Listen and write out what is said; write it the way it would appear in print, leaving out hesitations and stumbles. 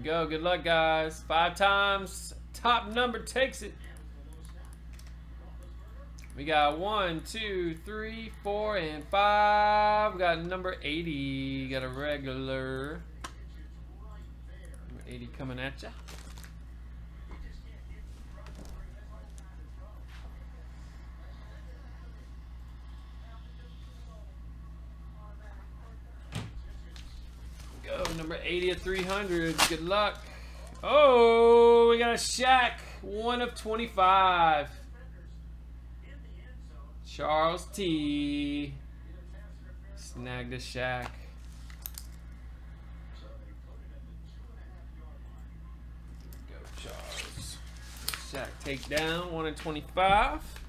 go. Good luck, guys. 5 times. Top number takes it. We got 1, 2, 3, 4, and 5. We got number 80. Got a regular. Number 80 coming at ya. Go, number 80 of 300. Good luck. Oh, we got a Shaq. 1 of 25. Charles T. Snagged a Shaq. Go, Charles. Shaq takedown. 1 of 25.